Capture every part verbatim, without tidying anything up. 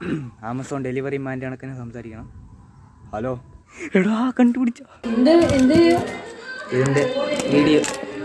Amazon delivery മാൻ്റെ കണക്കിന് സംസാരിക്കണം. ഹലോ എടാ കണ്ടുപിടിച്ചോ ഇതിൻ്റെ video.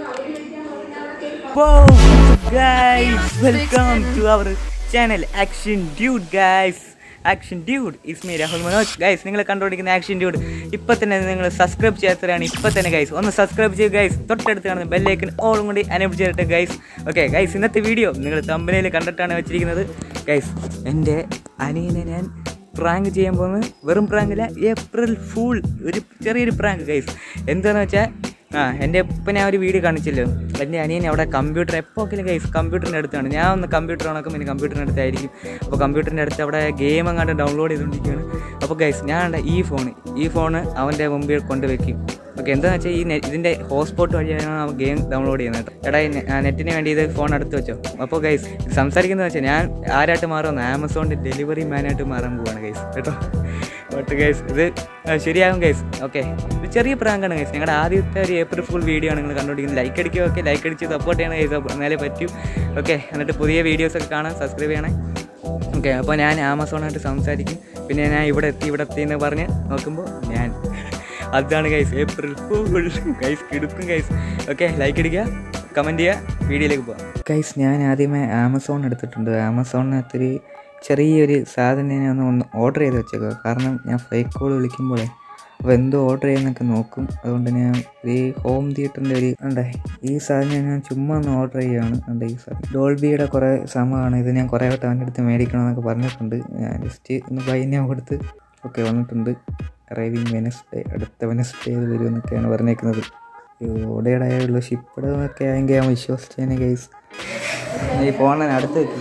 Welcome to our channel action dude guys. Action dude is me Rahul Manoj. Guys നിങ്ങൾ കണ്ടുപിടിക്കുന്ന ആക്ഷൻ ഡ്യൂഡ് ഇപ്പം തന്നെ നിങ്ങൾ സബ്സ്ക്രൈബ് ചെയ്യാത്തവരാണ് ഇപ്പം തന്നെ ഗൈസ് ഒന്ന് സബ്സ്ക്രൈബ് ചെയ്യുക ഗൈസ്. തൊട്ടടുത്ത് കാണുന്ന ബെല്ലൈക്കൻ ഓളും കൂടി എനേബിൾ ചെയ്തിട്ട് ഗൈസ്. ഓക്കെ ഗൈസ്, ഇന്നത്തെ വീഡിയോ നിങ്ങൾ തമ്പനയിൽ കണ്ടിട്ടാണ് വെച്ചിരിക്കുന്നത് ഗൈസ്. എൻ്റെ അനിയനെ ഞാൻ പ്രാങ്ക് ചെയ്യാൻ പോകുന്നത് വെറും പ്രാങ്കില്ല, ഏപ്രിൽ ഫൂൾ, ഒരു ചെറിയൊരു പ്രാങ്ക് ഗൈസ്. എന്താണെന്ന് വെച്ചാൽ ആ എൻ്റെ ഇപ്പം ഞാൻ ഒരു വീഡിയോ കാണിച്ചല്ലോ, എൻ്റെ അനിയൻ അവിടെ കമ്പ്യൂട്ടർ എപ്പോഴെങ്കിലും ഗൈസ് കമ്പ്യൂട്ടറിൻ്റെ അടുത്താണ്. ഞാൻ ഒന്ന് കമ്പ്യൂട്ടർ ഓണാക്കും, പിന്നെ കമ്പ്യൂട്ടറിൻ്റെ അടുത്തായിരിക്കും. അപ്പോൾ കമ്പ്യൂട്ടറിൻ്റെ അടുത്ത് അവിടെ ഗെയിം അങ്ങാണ്ട് ഡൗൺലോഡ് ചെയ്തുകൊണ്ടിരിക്കുകയാണ്. അപ്പോൾ ഗൈസ് ഞാൻ ഈ ഫോൺ ഈ ഫോണ് അവൻ്റെ മുമ്പിൽ കൊണ്ടുവയ്ക്കും. ഓക്കെ, എന്താണെന്ന് വെച്ചാൽ ഈ നെറ്റ് ഇതിൻ്റെ ഹോട്ട്സ്പോട്ട് വഴിയാണ് അവൻ ഗെയിം ഡൗൺലോഡ് ചെയ്യുന്നത്. എടാ നെറ്റിന് വേണ്ടി ഇത് ഫോൺ അടുത്ത് വെച്ചോ. അപ്പോൾ ഗൈസ് സംസാരിക്കുന്നത് വെച്ചാൽ ഞാൻ ആരായിട്ട് മാറുമെന്ന് ആമസോണിൻ്റെ ഡെലിവറി മാനായിട്ട് മാറാൻ പോവാണ് ഗൈസ് കേട്ടോ. ബട്ട് ഗൈസ് ഇത് ശരിയാകും ഗൈസ്. ഓക്കെ, ഇത് ചെറിയ പ്രാങ്കാണ് ഗൈസ്. ഞങ്ങളുടെ ആദ്യത്തെ ഒരു ഏപ്രിൽ ഫുൾ വീഡിയോ ആണ് നിങ്ങൾ കണ്ടുപിടിക്കുന്നത്. ലൈക്ക് അടിക്കുക. ഓക്കെ, ലൈക്ക് അടിച്ച് സപ്പോർട്ട് ചെയ്യണം ഗൈസ്, എന്നാലേ പറ്റൂ. ഓക്കെ, എന്നിട്ട് പുതിയ വീഡിയോസൊക്കെ കാണാൻ സബ്സ്ക്രൈബ് ചെയ്യണേ. ഓക്കെ, അപ്പോൾ ഞാൻ ആമസോണായിട്ട് സംസാരിക്കും. പിന്നെ ഞാൻ ഇവിടെ എത്തി ഇവിടെ എത്തി എന്ന് പറഞ്ഞ് നോക്കുമ്പോൾ ഞാൻ അതാണ് ഗൈസ് ഏപ്രിൽ ഫൂൾ ഗൈസ്. കിടക്കും ഗൈസ്. ഓക്കെ, ലൈക്ക് അടിക്കുക, കമൻറ്റ് ചെയ്യുക, വീഡിയോയിലേക്ക് പോകാം ഗൈസ്. ഞാൻ ആദ്യമേ ആമസോൺ എടുത്തിട്ടുണ്ട്. ആമസോണിനകത്തൊരു ചെറിയൊരു സാധനം ഞാൻ ഒന്ന് ഓർഡർ ചെയ്ത് വെച്ചേക്കുക. കാരണം ഞാൻ ഫേക്ക് കോൾ വിളിക്കുമ്പോഴേ അപ്പോൾ എന്തോ ഓർഡർ ചെയ്യുന്നൊക്കെ നോക്കും. അതുകൊണ്ട് ഞാൻ ഈ ഹോം തിയേറ്ററിൻ്റെ ഒരു ഉണ്ട് ഈ സാധനം ഞാൻ ചുമ്മാ ഒന്ന് ഓർഡർ ചെയ്യുകയാണ്. ഉണ്ട് ഈ സാധനം ഡോൾബിയുടെ കുറേ സമയമാണ്. ഇത് ഞാൻ കുറേ വട്ടം അവൻ്റെ അടുത്ത് മേടിക്കണമെന്നൊക്കെ പറഞ്ഞിട്ടുണ്ട്. ഞാൻ ജസ്റ്റ് ഒന്ന് ബൈനെ കൊടുത്ത് ഓക്കെ വന്നിട്ടുണ്ട്. അറൈവിങ് വെനസ്ഡേ, അടുത്ത വെനസ്ഡേ ഇത് വരുമെന്നൊക്കെയാണ് പറഞ്ഞേക്കുന്നത്. ഓടേടായുള്ള ഷിപ്പഡ് ഒക്കെ ആയെങ്കിൽ ഞാൻ വിശ്വസിച്ചേനെ ഗൈസ്. ഈ ഫോൺ ഞാൻ അടുത്ത് വെക്കും.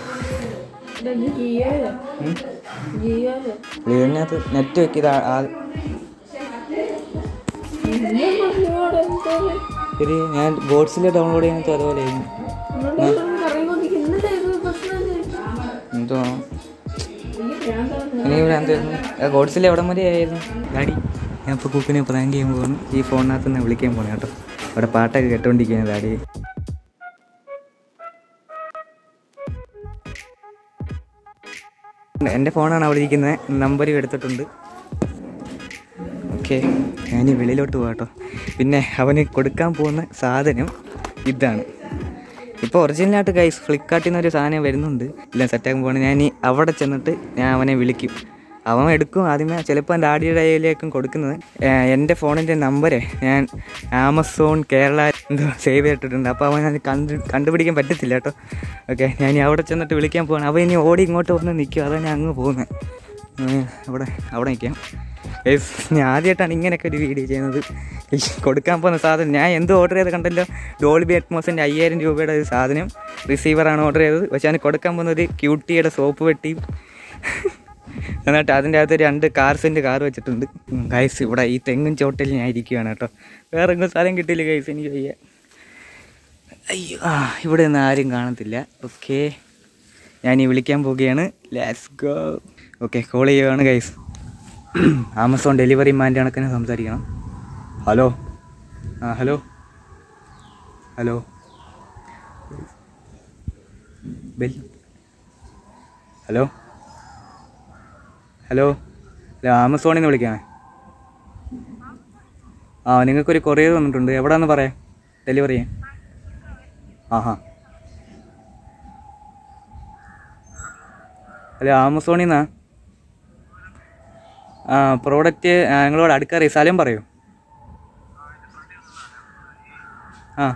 ഇതിനകത്ത് നെറ്റ് വെക്കിയത് ശരി. ഞാൻ ഗോഡ്സിലെ ഡൗൺലോഡ് ചെയ്യാൻ അതുപോലെ എന്തോ ഇനി ഭ്രാന്തായിരുന്നു. ഗോഡ്സിലെ എവിടം വരെ ആയിരുന്നു ഗാഡി. ഞാൻ ഇപ്പോൾ കുക്കിനെ പ്രാങ്ക് ചെയ്യാൻ പോകുന്നു. ഈ ഫോണിനകത്ത് നിന്ന് വിളിക്കാൻ പോകണം കേട്ടോ. അവിടെ പാട്ടൊക്കെ കേട്ടോണ്ടിരിക്കുകയാണ് ഗാഡി. എൻ്റെ ഫോണാണ് അവിടെ ഇരിക്കുന്നത്. നമ്പരും എടുത്തിട്ടുണ്ട്. ഓക്കെ, ഞാൻ വെളിയിലോട്ട് പോകാം കേട്ടോ. പിന്നെ അവന് കൊടുക്കാൻ പോകുന്ന സാധനം ഇതാണ്. ഇപ്പോൾ ഒറിജിനലായിട്ട് ഗൈസ് ഫ്ലിപ്കാർട്ടിൽ നിന്നൊരു സാധനം വരുന്നുണ്ട്. ഇല്ല സെറ്റാക്കാൻ പോകണം. ഞാൻ ഈ അവിടെ ചെന്നിട്ട് ഞാൻ അവനെ വിളിക്കും. അവൻ എടുക്കും. ആദ്യമേ ചിലപ്പോൾ എൻ്റെ ആഡിയുടെ കയ്യിലേക്കും കൊടുക്കുന്നത്. എൻ്റെ ഫോണിൻ്റെ നമ്പരെ ഞാൻ ആമസോൺ കേരള എന്തോ സേവ് ചെയ്തിട്ടുണ്ട്. അപ്പോൾ അവൻ അത് കണ്ട് കണ്ടുപിടിക്കാൻ പറ്റത്തില്ല കേട്ടോ. ഓക്കെ, ഞാൻ അവിടെ ചെന്നിട്ട് വിളിക്കാൻ പോകണം. അവൻ ഇനി ഓടി ഇങ്ങോട്ട് വന്ന് നിൽക്കും. അതാണ് ഞാൻ അങ്ങ് പോകുന്നത്. അവിടെ അവിടെ നിൽക്കാം. ഞാൻ ആദ്യമായിട്ടാണ് ഇങ്ങനെയൊക്കെ ഒരു വീഡിയോ ചെയ്യുന്നത്. കൊടുക്കാൻ പോകുന്ന സാധനം ഞാൻ എന്ത് ഓർഡർ ചെയ്ത് കണ്ടല്ലോ, ഡോൾബി അറ്റ്മോസിൻ്റെ അയ്യായിരം രൂപയുടെ ഒരു സാധനം റിസീവറാണ് ഓർഡർ ചെയ്തത്. പക്ഷേ ഞാൻ കൊടുക്കാൻ പോകുന്നത് ഒരു ക്യൂട്ടിയുടെ സോപ്പ് പെട്ടിയും എന്നിട്ട് അതിൻ്റെ അകത്ത് രണ്ട് കാർസിൻ്റെ കാർ വെച്ചിട്ടുണ്ട് ഗൈസ്. ഇവിടെ ഈ തെങ്ങും ചോട്ടിൽ ഞാൻ ഇരിക്കുകയാണ് കേട്ടോ. വേറെ എങ്ങും സ്ഥലം കിട്ടിയില്ല ഗൈസ്, എനിക്ക് വയ്യ. അയ്യോ, ആ ഇവിടെ ഒന്നും ആരും കാണത്തില്ല. ഓക്കെ, ഞാൻ ഈ വിളിക്കാൻ പോവുകയാണ്. Let's go. ഓക്കെ, കോൾ ചെയ്യുകയാണ് ഗൈസ്. ആമസോൺ ഡെലിവറി മാൻ്റെ കണക്കിന് സംസാരിക്കണം. ഹലോ ആ hello hello bell hello hello അല്ല, ആമസോണിൽ നിന്ന് വിളിക്കാമേ. ആ നിങ്ങൾക്കൊരു കൊറിയർ വന്നിട്ടുണ്ട്. എവിടെയാണെന്ന് പറയാം ഡെലിവറി ചെയ്യാൻ. ആ ഹാ അല്ല, ആമസോണിൽ നിന്നാ. ആ പ്രോഡക്റ്റ് നിങ്ങളോട് അടുക്കറിയ സ്ഥലം പറയൂ. ആ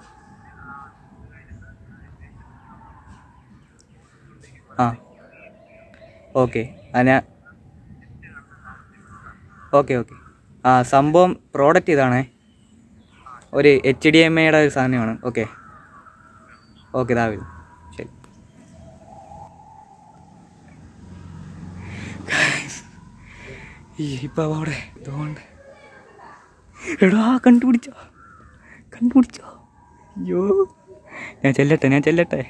ആ ഓക്കെ അന ഓക്കെ ഓക്കെ ആ സംഭവം പ്രോഡക്റ്റ് ഇതാണേ, ഒരു എച്ച് ഡി എം ഐയുടെ ഒരു സാധനമാണ്. ഓക്കെ ഓക്കെ ഇതാ വരും. ശരി. ഇപ്പം അവിടെ ഇതുകൊണ്ട് എടാ കണ്ടുപിടിച്ചോ കണ്ടുപിടിച്ചോ അയ്യോ, ഞാൻ ചെല്ലട്ടെ ഞാൻ ചെല്ലട്ടെ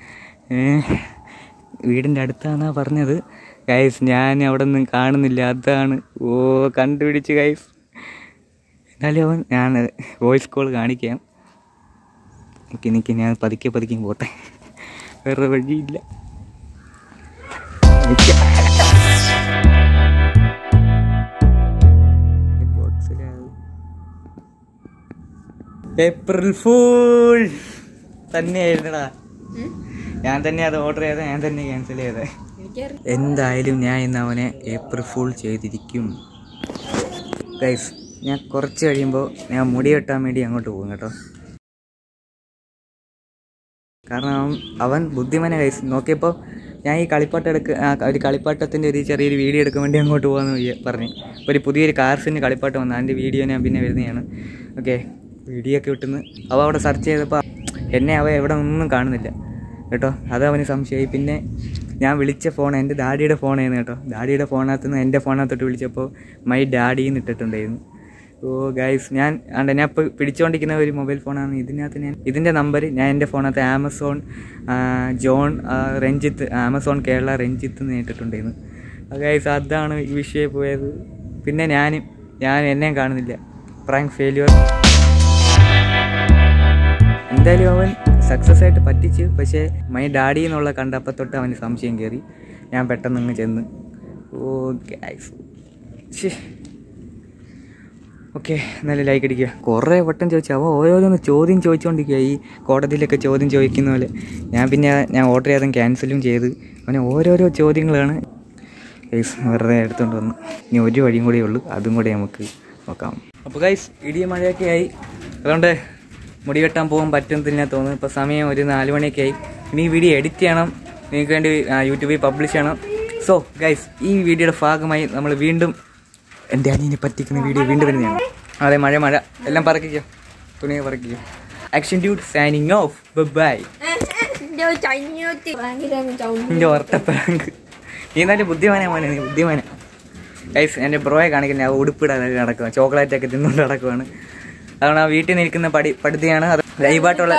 വീടിൻ്റെ അടുത്താണെന്നാണ് പറഞ്ഞത് ഗൈസ്. ഞാൻ അവിടെ ഒന്നും കാണുന്നില്ല, അതാണ്. ഓ കണ്ടുപിടിച്ച് ഗൈസ്. എന്നാലും അവൻ ഞാൻ വോയിസ് കോൾ കാണിക്കാം. എനിക്ക് എനിക്ക് ഞാൻ പതുക്കെ പതുക്കെ പോട്ടെ, വേറെ വഴിയില്ല. ഏപ്രിൽ ഫൂൾ തന്നെയായിരുന്നടാ. ഞാൻ തന്നെ അത് ഓർഡർ ചെയ്ത, ഞാൻ തന്നെ ക്യാൻസൽ ചെയ്തേ. എന്തായാലും ഞാൻ ഇന്ന് അവനെ ഏപ്രിൽ ഫൂൾ ചെയ്തിരിക്കും ഗൈസ്. ഞാൻ കുറച്ച് കഴിയുമ്പോൾ ഞാൻ മുടി വെട്ടാൻ വേണ്ടി അങ്ങോട്ട് പോകും കേട്ടോ. കാരണം അവൻ അവൻ ബുദ്ധിമാനെ ഗൈസ്. നോക്കിയപ്പോൾ ഞാൻ ഈ കളിപ്പാട്ടം എടുക്ക ഒരു കളിപ്പാട്ടത്തിൻ്റെ ഒരു ചെറിയൊരു വീഡിയോ എടുക്കാൻ വേണ്ടി അങ്ങോട്ട് പോകാമെന്ന് പറഞ്ഞ് ഒരു പുതിയൊരു കാർസിൻ്റെ കളിപ്പാട്ടം വന്നു. അതിൻ്റെ വീഡിയോ ഞാൻ പിന്നെ വരുന്നതാണ്. ഓക്കെ, വീഡിയോ ഒക്കെ വിട്ടുന്ന് അവ അവിടെ സെർച്ച് ചെയ്തപ്പോൾ എന്നെ അവ എവിടെ ഒന്നും കാണുന്നില്ല കേട്ടോ. അത് അവന് സംശയമായി. പിന്നെ ഞാൻ വിളിച്ച ഫോൺ എൻ്റെ ഡാഡിയുടെ ഫോണായിരുന്നു കേട്ടോ. ഡാഡിയുടെ ഫോണിനകത്ത് നിന്ന് എൻ്റെ ഫോണിനകത്തോട്ട് വിളിച്ചപ്പോൾ മൈ ഡാഡിന്ന് ഇട്ടിട്ടുണ്ടായിരുന്നു. ഓ ഗൈസ്, ഞാൻ ആണ്ട് ഞാൻ ഇപ്പോൾ പിടിച്ചുകൊണ്ടിരിക്കുന്ന ഒരു മൊബൈൽ ഫോണാണ്. ഇതിനകത്ത് ഞാൻ ഇതിൻ്റെ നമ്പർ ഞാൻ എൻ്റെ ഫോണിനകത്ത് Amazon John Ranjith, Amazon Kerala Ranjith എന്ന് ഇട്ടിട്ടുണ്ടായിരുന്നു. ഗൈസ്, അതാണ് ഈ വിഷയം പോയത്. പിന്നെ ഞാൻ ഞാൻ എന്നെയും കാണുന്നില്ല. Prank failure. എന്തായാലും അവൻ സക്സസ് ആയിട്ട് പറ്റിച്ച്. പക്ഷേ മൈ ഡാഡി എന്നുള്ള കണ്ടപ്പോൾ തൊട്ട് അവന് സംശയം കയറി. ഞാൻ പെട്ടെന്ന് അങ്ങ് ചെന്ന് ഓ ഗൈസ് ശേ ഓക്കെ എന്നാലും ലൈക്ക് അടിക്കുക. കുറേ വട്ടം ചോദിച്ചു അവൻ ഓരോന്ന് ചോദ്യം ചോദിച്ചുകൊണ്ടിരിക്കുക. ഈ കോടതിയിലൊക്കെ ചോദ്യം ചോദിക്കുന്ന പോലെ. ഞാൻ പിന്നെ ഞാൻ ഓർഡർ ചെയ്തും ക്യാൻസലും ചെയ്ത്. അവന് ഓരോരോ ചോദ്യങ്ങളാണ് ഗൈസ്. വെറുതെ എടുത്തുകൊണ്ട് വന്നു. ഇനി ഒരു വഴിയും കൂടിയേ ഉള്ളൂ, അതും കൂടെ നമുക്ക് നോക്കാം. അപ്പോൾ ഗൈസ്, ഇടിയ മഴയൊക്കെ ആയി. അതുകൊണ്ട് മുടി വെട്ടാൻ പോകാൻ പറ്റുന്നതിനാ തോന്നുന്നു. ഇപ്പോൾ സമയം ഒരു നാല് മണിയൊക്കെ ആയി. ഇനി ഈ വീഡിയോ എഡിറ്റ് ചെയ്യണം, നിങ്ങൾക്ക് വേണ്ടി യൂട്യൂബിൽ പബ്ലിഷ് ചെയ്യണം. സോ ഗൈസ്, ഈ വീഡിയോയുടെ ഭാഗമായി നമ്മൾ വീണ്ടും എൻ്റെ അനിയനെ പറ്റിക്കുന്ന വീഡിയോ വീണ്ടും വരുന്നതാണ്. അതെ, മഴ മഴ എല്ലാം പറക്കിക്കോ, തുണിയെ പറക്കിക്കോ. Action dude signing off. Bye. എൻ്റെ ഒരട്ടപ്പഴങ്ക്. നീ എന്നാലും ബുദ്ധിമാനാ മോനെ, നീ ബുദ്ധിമാനാ. ഗൈസ്, എൻ്റെ ബ്രോയെ കാണിക്കുന്നത് ഉടുപ്പിടാതെ നടക്കുക, ചോക്ലേറ്റൊക്കെ തിന്നുകൊണ്ട് നടക്കുവാണ്. അതുകൊണ്ട് ആ വീട്ടിൽ നിൽക്കുന്ന പടി പടുത്തിയാണ്. അത് ലൈവായിട്ടുള്ള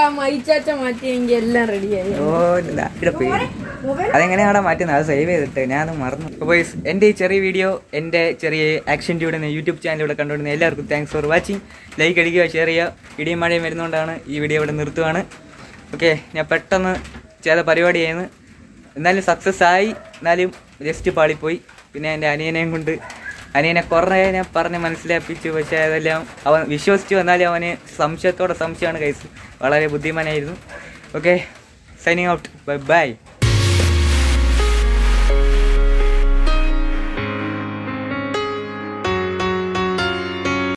ഓ ഇവിടെ പേര് അതെങ്ങനെയാണ് മാറ്റുന്നത്, അത് സേവ് ചെയ്തിട്ട് ഞാനത് മറന്നു. അപ്പോൾ എൻ്റെ ഈ ചെറിയ വീഡിയോ എൻ്റെ ചെറിയ ആക്ഷൻ ഡ്യൂഡ് എന്ന യൂട്യൂബ് ചാനലിലൂടെ കണ്ടുകൊണ്ടിരുന്ന എല്ലാവർക്കും താങ്ക്സ് ഫോർ വാച്ചിങ്. ലൈക്ക് അടിക്കുക, ഷെയർ ചെയ്യുക. ഇടിയും മഴയും വരുന്നതുകൊണ്ടാണ് ഈ വീഡിയോ ഇവിടെ നിർത്തുകയാണ്. ഓക്കെ, ഞാൻ പെട്ടെന്ന് ചെയ്ത പരിപാടി ചെയ്യുന്നു. എന്നാലും സക്സസ് ആയി, എന്നാലും ജസ്റ്റ് പാളിപ്പോയി. പിന്നെ എൻ്റെ അനിയനെയും കൊണ്ട് അനിയനെ കുറേ ഞാൻ പറഞ്ഞ് മനസ്സിലാപ്പിച്ചു. പക്ഷേ അതെല്ലാം അവൻ വിശ്വസിച്ചു. എന്നാലും അവന് സംശയത്തോടെ സംശയമാണ് ഗൈസ്. വളരെ ബുദ്ധിമാനായിരുന്നു. Okay, signing out. Bye by.